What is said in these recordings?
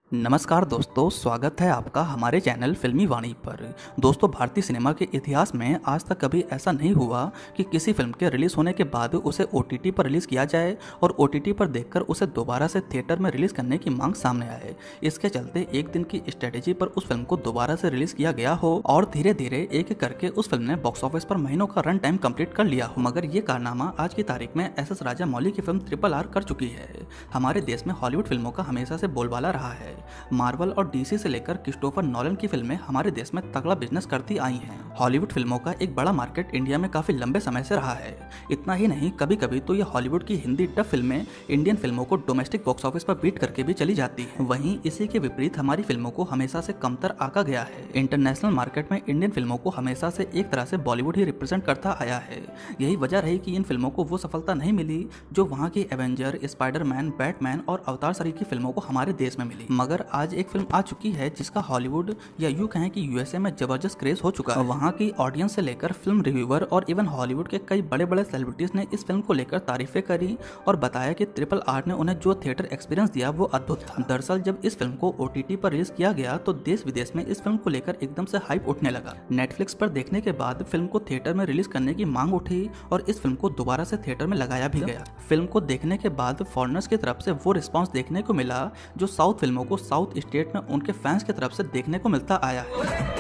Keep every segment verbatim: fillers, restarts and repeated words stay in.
नमस्कार दोस्तों, स्वागत है आपका हमारे चैनल फिल्मी वाणी पर। दोस्तों, भारतीय सिनेमा के इतिहास में आज तक कभी ऐसा नहीं हुआ कि किसी फिल्म के रिलीज़ होने के बाद उसे ओटीटी पर रिलीज़ किया जाए और ओटीटी पर देखकर उसे दोबारा से थिएटर में रिलीज़ करने की मांग सामने आए। इसके चलते एक दिन की स्ट्रेटेजी पर उस फिल्म को दोबारा से रिलीज़ किया गया हो और धीरे धीरे एक एक करके उस फिल्म ने बॉक्स ऑफिस पर महीनों का रन टाइम कंप्लीट कर लिया हो। मगर ये कारनामा आज की तारीख में एस एस राजामौली की फिल्म ट्रिपल आर कर चुकी है। हमारे देश में हॉलीवुड फिल्मों का हमेशा से बोलबाला रहा है। मार्वल और डीसी से लेकर क्रिस्टोफर नॉलन की फिल्में हमारे देश में तगड़ा बिजनेस करती आई हैं। हॉलीवुड फिल्मों का एक बड़ा मार्केट इंडिया में काफी लंबे समय से रहा है। इतना ही नहीं, कभी कभी तो ये हॉलीवुड की हिंदी डब फिल्में इंडियन फिल्मों को डोमेस्टिक बॉक्स ऑफिस पर बीट करके भी चली जाती हैं। वहीं इसी के विपरीत हमारी फिल्मों को हमेशा से कमतर आका गया है। इंटरनेशनल मार्केट में इंडियन फिल्मों को हमेशा से एक तरह से बॉलीवुड ही रिप्रेजेंट करता आया है। यही वजह रही कि इन फिल्मों को वो सफलता नहीं मिली जो वहाँ की एवेंजर, स्पाइडरमैन, बैटमैन और अवतार सरी की फिल्मों को हमारे देश में मिली। मगर आज एक फिल्म आ चुकी है जिसका हॉलीवुड या यूं कहें कि यूएसए में जबरदस्त क्रेज हो चुका है। वहाँ की ऑडियंस से लेकर फिल्म रिव्यूअर और इवन हॉलीवुड के कई बड़े बड़े सेलिब्रिटीज ने इस फिल्म को लेकर तारीफें करी और बताया कि ट्रिपल आर ने उन्हें जो थिएटर एक्सपीरियंस दिया वो अद्भुत था। दरअसल जब इस फिल्म को ओटीटी पर रिलीज किया गया तो देश विदेश में इस फिल्म को लेकर एकदम से हाइप उठने लगा। नेटफ्लिक्स पर देखने के बाद फिल्म को थिएटर में रिलीज करने की मांग उठी और इस फिल्म को दोबारा से थिएटर में लगाया भी गया। फिल्म को देखने के बाद फॉरेनर्स की तरफ से वो रिस्पॉन्स देखने को मिला जो साउथ फिल्मों को साउथ स्टेट में उनके फैंस की तरफ से देखने को मिलता आया है।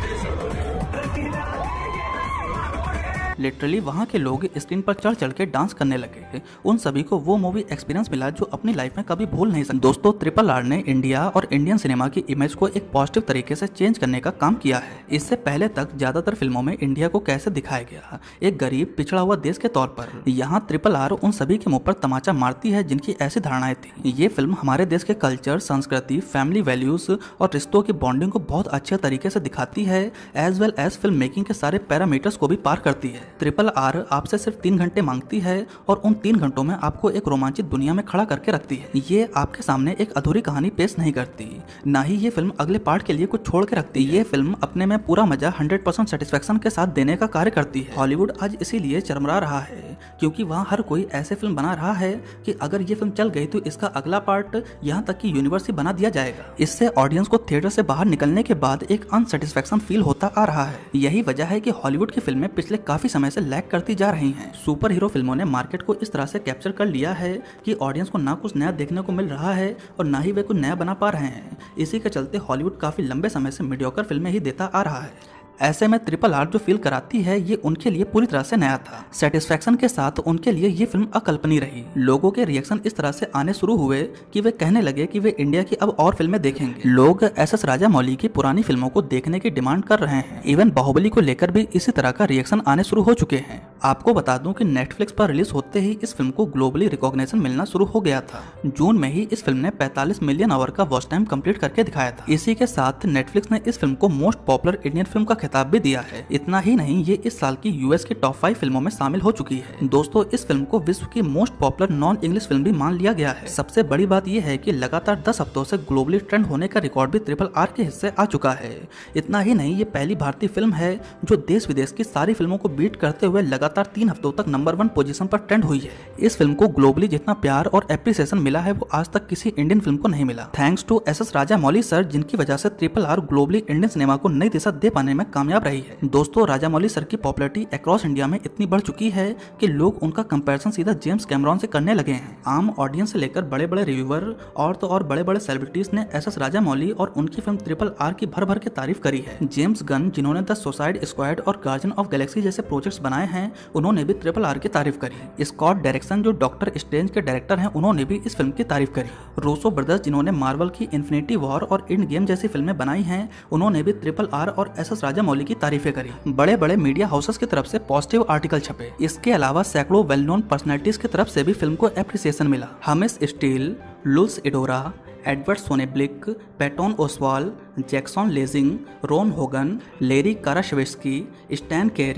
लिटरली वहाँ के लोग स्क्रीन पर चढ़ चढ़ के डांस करने लगे। उन सभी को वो मूवी एक्सपीरियंस मिला जो अपनी लाइफ में कभी भूल नहीं सकते। दोस्तों, ट्रिपल आर ने इंडिया और इंडियन सिनेमा की इमेज को एक पॉजिटिव तरीके से चेंज करने का काम किया है। इससे पहले तक ज्यादातर फिल्मों में इंडिया को कैसे दिखाया गया, एक गरीब पिछड़ा हुआ देश के तौर पर, यहाँ ट्रिपल आर उन सभी के मुंह पर तमाचा मारती है जिनकी ऐसी धारणाएं थी। ये फिल्म हमारे देश के कल्चर, संस्कृति, फैमिली वैल्यूज और रिश्तों की बॉन्डिंग को बहुत अच्छे तरीके से दिखाती है, as well as film making के सारे पैरामीटर्स को भी पार करती है। ट्रिपल आर आपसे सिर्फ तीन घंटे मांगती है और उन तीन घंटों में आपको एक रोमांचित दुनिया में खड़ा करके रखती है। ये आपके सामने एक अधूरी कहानी पेश नहीं करती, ना ही ये फिल्म अगले पार्ट के लिए कुछ छोड़ के रखती। ये फिल्म अपने में पूरा मजा हंड्रेड परसेंट सेटिस्फेक्शन के साथ देने का कार्य करती है। हॉलीवुड आज इसीलिए चरमरा रहा है क्योंकि वहाँ हर कोई ऐसे फिल्म बना रहा है कि अगर ये फिल्म चल गई तो इसका अगला पार्ट यहाँ तक कि यूनिवर्स ही बना दिया जाएगा। इससे ऑडियंस को थिएटर से बाहर निकलने के बाद एक अनसेटिस्फेक्शन फील होता आ रहा है। यही वजह है कि हॉलीवुड की फिल्में पिछले काफी समय से लैग करती जा रही हैं। सुपर हीरो फिल्मों ने मार्केट को इस तरह से कैप्चर कर लिया है कि ऑडियंस को ना कुछ नया देखने को मिल रहा है और ना ही वे कुछ नया बना पा रहे हैं। इसी के चलते हॉलीवुड काफी लंबे समय से मीडियोकर फिल्में ही देता आ रहा है। ऐसे में ट्रिपल आर जो फील कराती है ये उनके लिए पूरी तरह से नया था। सेटिस्फेक्शन के साथ उनके लिए ये फिल्म अकल्पनीय रही। लोगों के रिएक्शन इस तरह से आने शुरू हुए कि वे कहने लगे कि वे इंडिया की अब और फिल्में देखेंगे। लोग एस एस राजामौली की पुरानी फिल्मों को देखने की डिमांड कर रहे हैं। इवन बाहुबली को लेकर भी इसी तरह का रिएक्शन आने शुरू हो चुके हैं। आपको बता दूं कि नेटफ्लिक्स पर रिलीज होते ही इस फिल्म को ग्लोबली रिकॉग्निशन मिलना शुरू हो गया था। जून में ही इस फिल्म ने पैंतालीस मिलियन आवर का वॉच टाइम कंप्लीट करके दिखाया था। इसी के साथ नेटफ्लिक्स ने इस फिल्म को मोस्ट पॉपुलर इंडियन फिल्म का खिताब भी दिया है। इतना ही नहीं, ये इस साल की यूएस की टॉप फाइव फिल्मों में शामिल हो चुकी है। दोस्तों, इस फिल्म को विश्व की most popular non English film भी मान लिया गया है। सबसे बड़ी बात यह है कि लगातार दस हफ्तों से ग्लोबली ट्रेंड होने का रिकॉर्ड भी ट्रिपल आर के हिस्से आ चुका है। इतना ही नहीं, ये पहली भारतीय फिल्म है जो देश विदेश की सारी फिल्मों को बीट करते हुए लगातार तीन हफ्तों तक नंबर वन पोजीशन पर ट्रेंड हुई है। इस फिल्म को ग्लोबली जितना प्यार और एप्रिसिएशन मिला है वो आज तक किसी इंडियन फिल्म को नहीं मिला। Thanks to S S Rajamouli sir, जिनकी वजह से triple R globally Indian cinema को नई दिशा दे पाने में कामयाब रही है। दोस्तों, राजामौली सर की पॉपुलैरिटी अक्रॉस इंडिया में इतनी बढ़ चुकी है कि लोग उनका कंपैरिजन सीधा जेम्स कैमरॉन से करने लगे हैं। आम ऑडियंस से लेकर बड़े बड़े रिव्यूअर और तो और बड़े बड़े सेलिब्रिटीज ने एस एस राजामौली और उनकी फिल्म ट्रिपल आर की भर भर के तारीफ करी है। जेम्स गन, जिन्होंने द सुसाइड स्क्वाड और गार्जियन ऑफ गैलेक्सी जैसे प्रोजेक्ट्स बनाए हैं, उन्होंने भी ट्रिपल आर की तारीफ करी। स्कॉट डायरेक्शन, जो डॉक्टर स्ट्रेंज के डायरेक्टर हैं, उन्होंने भी इस फिल्म की तारीफ करी। रूसो ब्रदर्स, जिन्होंने मार्वल की इन्फिनिटी वॉर और एंड गेम जैसी फिल्में बनाई हैं, उन्होंने भी ट्रिपल आर और एस एस राजामौली की तारीफें करी। बड़े बड़े मीडिया हाउसेस की तरफ से पॉजिटिव आर्टिकल छपे। इसके अलावा सैकड़ों वेल नोन पर्सनैलिटीज की तरफ से भी फिल्म को एप्रिसिएशन मिला। हमिस स्टील, लुल्स इडोरा, Edward Sonnenblick, Patton Oswalt, Jackson Lanzing, Ron Hogan, Larry Karaszewski, Stan Carey,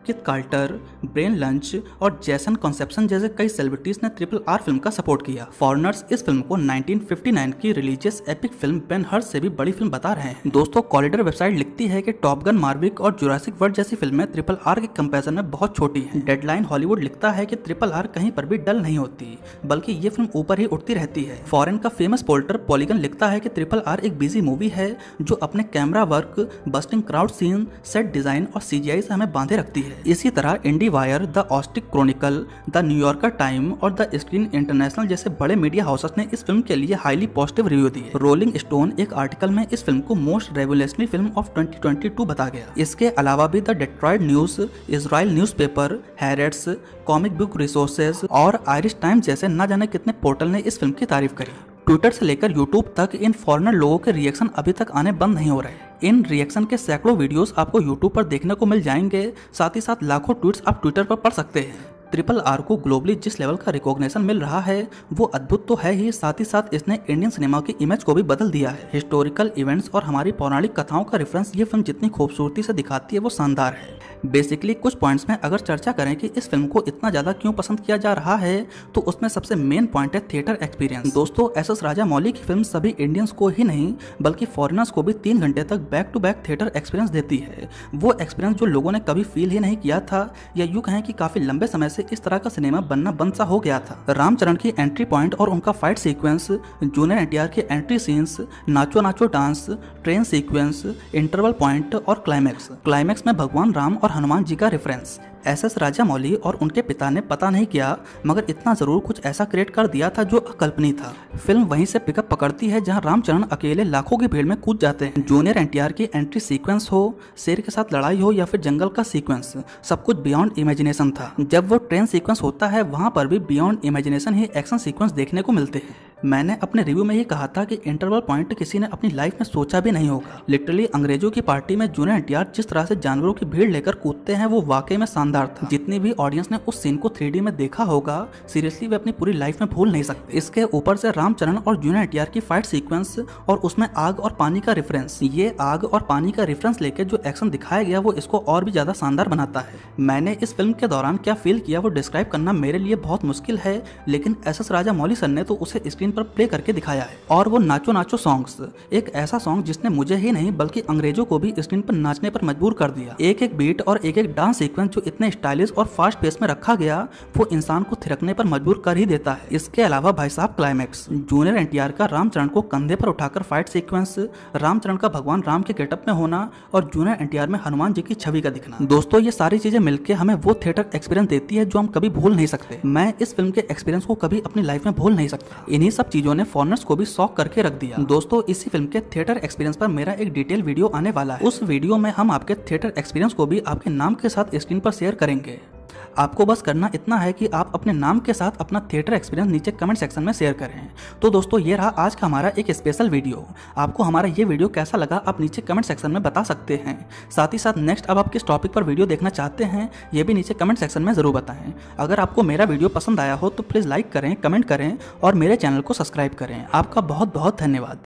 Keith Carter, Brian Lynch और जैसन कॉन्सेप्शन जैसे कई सेलिब्रिटीज ने ट्रिपल आर फिल्म का सपोर्ट किया। फॉरेनर्स इस फिल्म को नाइनटीन फिफ्टी नाइन की religious epic film Ben Hur से भी बड़ी फिल्म बता रहे हैं। दोस्तों, कॉलिडर वेबसाइट लिखती है कि टॉप गन, मार्विक और जुरासिक वर्ल्ड जैसी फिल्में ट्रिपल आर के कंपैरिजन में बहुत छोटी हैं। डेडलाइन हॉलीवुड लिखता है कि ट्रिपल आर कहीं पर भी डल नहीं होती, बल्कि ये फिल्म ऊपर ही उठती रहती है। फॉरेन का फेमस पोल्टर पॉलीगन लिखता है कि ट्रिपल आर एक बिजी मूवी है जो अपने camera work, bustling crowd scene, set design और सीजीआई से हमें बांधे रखती है। इसी तरह Indie Wire, the Austin Chronicle, the New Yorker Time और द स्क्रीन इंटरनेशनल जैसे बड़े मीडिया हाउसेस ने इस फिल्म के लिए हाईली पॉजिटिव रिव्यू दिए। रोलिंग स्टोन एक आर्टिकल में इस फिल्म को most revolutionary film of twenty twenty two बता गया। इसके अलावा भी the Detroit News, Israel newspaper, Haaretz, comic book resources और आयरिश टाइम्स जैसे न जाने कितने पोर्टल ने इस फिल्म की तारीफ करी। ट्विटर से लेकर यूट्यूब तक इन फॉरेनर लोगों के रिएक्शन अभी तक आने बंद नहीं हो रहे। इन रिएक्शन के सैकड़ों वीडियोस आपको यूट्यूब पर देखने को मिल जाएंगे, साथ ही साथ लाखों ट्वीट्स आप ट्विटर पर पढ़ सकते हैं। ट्रिपल आर को ग्लोबली जिस लेवल का रिकॉग्निशन मिल रहा है वो अद्भुत तो है ही, साथ ही साथ इसने इंडियन सिनेमा की इमेज को भी बदल दिया है। हिस्टोरिकल इवेंट्स और हमारी पौराणिक कथाओं का रेफरेंस ये फिल्म जितनी खूबसूरती से दिखाती है वो शानदार है। बेसिकली कुछ पॉइंट्स में अगर चर्चा करें कि इस फिल्म को इतना ज्यादा क्यों पसंद किया जा रहा है तो उसमें सबसे मेन पॉइंट है थिएटर एक्सपीरियंस। दोस्तों, एस एस राजामौली की फिल्म सभी इंडियंस को ही नहीं बल्कि फॉरेनर्स को भी तीन घंटे तक back to back theatre experience देती है। वो एक्सपीरियंस जो लोगों ने कभी फील ही नहीं किया था, या यूं कहें कि काफी लंबे समय से इस तरह का सिनेमा बनना बंद सा हो गया था। रामचरण की एंट्री पॉइंट और उनका फाइट सीक्वेंस, जूनियर एनटीआर के एंट्री सीन्स, नाचो नाचो dance, train sequence, interval point और क्लाइमैक्स क्लाइमैक्स में भगवान राम और हनुमान जी का रेफरेंस। एस एस राजामौली और उनके पिता ने पता नहीं किया मगर इतना जरूर कुछ ऐसा क्रिएट कर दिया था जो अकल्पनीय था। फिल्म वहीं से पिकअप पकड़ती है जहां रामचरण अकेले लाखों की भीड़ में कूद जाते हैं। जूनियर एनटीआर की एंट्री सीक्वेंस हो, शेर के साथ लड़ाई हो या फिर जंगल का सीक्वेंस, सब कुछ बियॉन्ड इमेजिनेशन था। जब वो ट्रेन सीक्वेंस होता है वहां पर भी बियॉन्ड इमेजिनेशन ही एक्शन सीक्वेंस देखने को मिलते हैं। मैंने अपने रिव्यू में ये कहा था कि इंटरवल पॉइंट किसी ने अपनी लाइफ में सोचा भी नहीं होगा। लिटरली अंग्रेजों की पार्टी में जूनियर एनटीआर जिस तरह से जानवरों की भीड़ लेकर कूदते हैं वो वाकई में शानदार था। जितनी भी ऑडियंस ने उस सीन को थ्री डी में देखा होगा, सीरियसली वे अपनी पूरी लाइफ में भूल नहीं सकते। इसके ऊपर से रामचरण और जूनियर एनटीआर की फाइट सीक्वेंस और उसमें आग और पानी का रेफरेंस, ये आग और पानी का रेफरेंस लेकर जो एक्शन दिखाया गया वो इसको और भी ज्यादा शानदार बनाता है। मैंने इस फिल्म के दौरान क्या फील किया वो डिस्क्राइब करना मेरे लिए बहुत मुश्किल है, लेकिन एस एस राजामौली सर ने तो उसे स्क्रीन पर प्ले करके दिखाया है। और वो नाचो नाचो सॉन्ग्स, एक ऐसा सॉन्ग जिसने मुझे ही नहीं बल्कि अंग्रेजों को भी स्क्रीन पर नाचने पर मजबूर कर दिया। एक एक बीट और एक एक डांस सीक्वेंस जो इतने स्टाइलिश और फास्ट पेस में रखा गया वो इंसान को थिरकने पर मजबूर कर ही देता है। इसके अलावा भाई साहब क्लाइमैक्स, जूनियर एनटीआर का रामचरण को कंधे पर उठाकर फाइट सीक्वेंस, रामचरण का भगवान राम के गेटअप में होना और जूनियर एनटीआर में हनुमान जी की छवि का दिखना। दोस्तों, ये सारी चीजें मिलकर हमें वो थिएटर एक्सपीरियंस देती है जो हम कभी भूल नहीं सकते। मैं इस फिल्म के एक्सपीरियंस को कभी अपनी लाइफ में भूल नहीं सकता। इन्हीं सब चीजों ने फॉरेनर्स को भी शॉक करके रख दिया। दोस्तों, इसी फिल्म के थिएटर एक्सपीरियंस पर मेरा एक डिटेल वीडियो आने वाला है। उस वीडियो में हम आपके थिएटर एक्सपीरियंस को भी आपके नाम के साथ स्क्रीन पर शेयर करेंगे। आपको बस करना इतना है कि आप अपने नाम के साथ अपना थिएटर एक्सपीरियंस नीचे कमेंट सेक्शन में शेयर करें। तो दोस्तों, ये रहा आज का हमारा एक स्पेशल वीडियो। आपको हमारा ये वीडियो कैसा लगा आप नीचे कमेंट सेक्शन में बता सकते हैं। साथ ही साथ नेक्स्ट अब आप किस टॉपिक पर वीडियो देखना चाहते हैं ये भी नीचे कमेंट सेक्शन में जरूर बताएं। अगर आपको मेरा वीडियो पसंद आया हो तो प्लीज़ लाइक करें, कमेंट करें और मेरे चैनल को सब्सक्राइब करें। आपका बहुत बहुत धन्यवाद।